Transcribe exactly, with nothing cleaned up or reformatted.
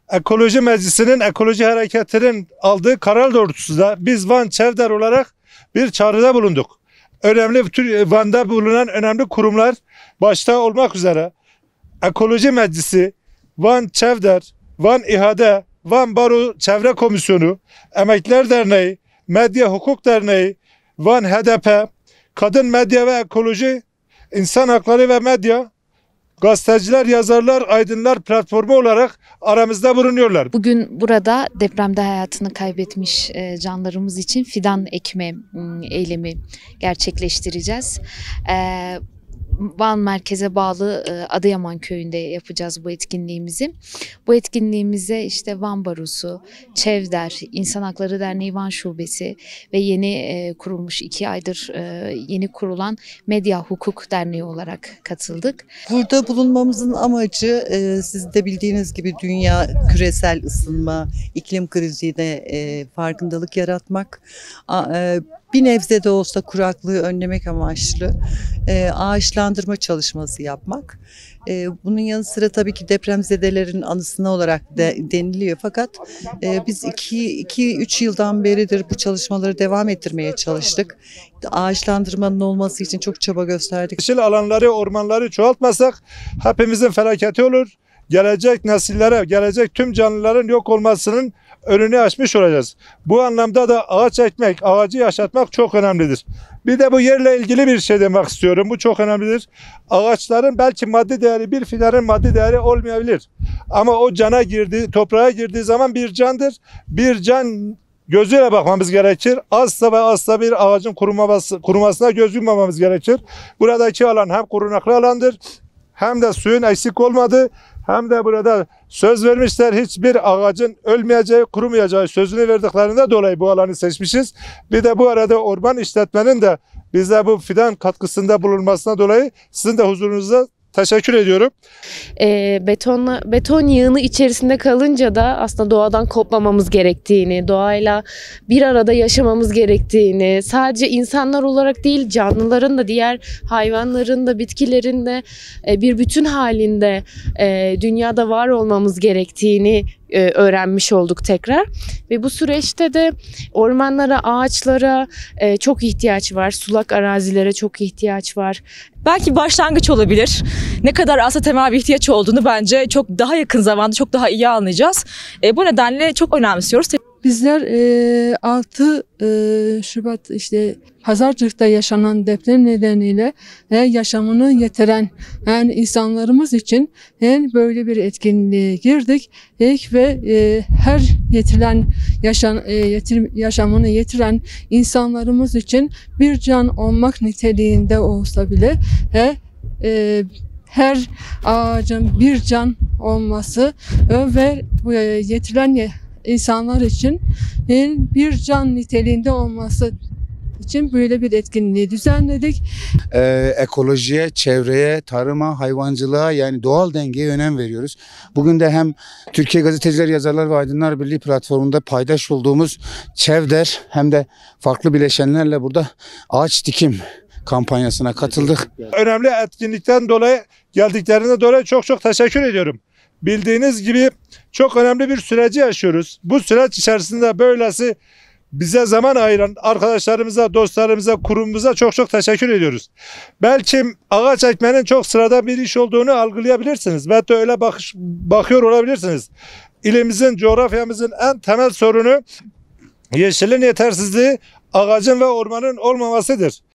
Ekoloji Meclisi'nin ekoloji hareketinin aldığı karar doğrultusunda biz Van Çevder olarak bir çağrıda bulunduk. Önemli Van'da bulunan önemli kurumlar başta olmak üzere Ekoloji Meclisi, Van Çevder, Van İHA'de, Van Baro Çevre Komisyonu, Emekliler Derneği, Medya Hukuk Derneği, Van H D P, Kadın Medya ve Ekoloji, İnsan Hakları ve Medya, Gazeteciler, Yazarlar, Aydınlar platformu olarak aramızda bulunuyorlar. Bugün burada depremde hayatını kaybetmiş canlarımız için fidan ekme eylemi gerçekleştireceğiz. Van merkeze bağlı Adıyaman köyünde yapacağız bu etkinliğimizi. Bu etkinliğimize işte Van Barosu, Çevder, İnsan Hakları Derneği Van Şubesi ve yeni kurulmuş iki aydır yeni kurulan Medya Hukuk Derneği olarak katıldık. Burada bulunmamızın amacı siz de bildiğiniz gibi dünya küresel ısınma, iklim kriziyle farkındalık yaratmak. Bir nebze de olsa kuraklığı önlemek amaçlı e, ağaçlandırma çalışması yapmak. E, bunun yanı sıra tabii ki depremzedelerin anısına olarak de, deniliyor. Fakat e, biz iki üç yıldan beridir bu çalışmaları devam ettirmeye çalıştık. Ağaçlandırmanın olması için çok çaba gösterdik. Yeşil alanları, ormanları çoğaltmasak hepimizin felaketi olur. Gelecek nesillere, gelecek tüm canlıların yok olmasının önünü açmış olacağız. Bu anlamda da ağaç ekmek, ağacı yaşatmak çok önemlidir. Bir de bu yerle ilgili bir şey demek istiyorum. Bu çok önemlidir. Ağaçların belki maddi değeri, bir fidanın maddi değeri olmayabilir. Ama o cana girdiği, toprağa girdiği zaman bir candır. Bir can gözüyle bakmamız gerekir. Asla ve asla bir ağacın kuruması, kurumasına göz yummamamız gerekir. Buradaki alan hem korunaklı alandır, hem de suyun eksik olmadığı, hem de burada söz vermişler hiçbir ağacın ölmeyeceği, kurumayacağı sözünü verdiklerinden dolayı bu alanı seçmişiz. Bir de bu arada orman işletmenin de bize bu fidan katkısında bulunmasına dolayı sizin de huzurunuzda teşekkür ediyorum. E, betonla, beton yığını içerisinde kalınca da aslında doğadan kopmamamız gerektiğini, doğayla bir arada yaşamamız gerektiğini, sadece insanlar olarak değil canlıların da diğer hayvanların da bitkilerin de e, bir bütün halinde e, dünyada var olmamız gerektiğini e, öğrenmiş olduk tekrar. Ve bu süreçte de ormanlara, ağaçlara e, çok ihtiyaç var, sulak arazilere çok ihtiyaç var. Belki başlangıç olabilir. Ne kadar aslında temel bir ihtiyaç olduğunu bence çok daha yakın zamanda çok daha iyi anlayacağız. E, bu nedenle çok önemsiyoruz. Bizler e, altı Şubat işte Pazarcık'ta yaşanan deprem nedeniyle e, yaşamını yitiren yani insanlarımız için e, böyle bir etkinliğe girdik e, ve e, her yitiren yaşam, e, yitir, yaşamını yitiren insanlarımız için bir can olmak niteliğinde olsa bile e, e, her ağacın bir can olması e, ve bu e, yitiren insanlar için bir can niteliğinde olması için böyle bir etkinliği düzenledik. Ee, ekolojiye, çevreye, tarıma, hayvancılığa yani doğal dengeye önem veriyoruz. Bugün de hem Türkiye Gazeteciler, Yazarlar ve Aydınlar Birliği platformunda paydaş olduğumuz Çevder hem de farklı bileşenlerle burada ağaç dikim kampanyasına katıldık. Önemli etkinlikten dolayı geldiklerine dolayı çok çok teşekkür ediyorum. Bildiğiniz gibi çok önemli bir süreci yaşıyoruz. Bu süreç içerisinde böylesi bize zaman ayıran arkadaşlarımıza, dostlarımıza, kurumumuza çok çok teşekkür ediyoruz. Belki ağaç ekmenin çok sıradan bir iş olduğunu algılayabilirsiniz. Belki öyle bakış, bakıyor olabilirsiniz. İlimizin, coğrafyamızın en temel sorunu yeşilin yetersizliği, ağacın ve ormanın olmamasıdır.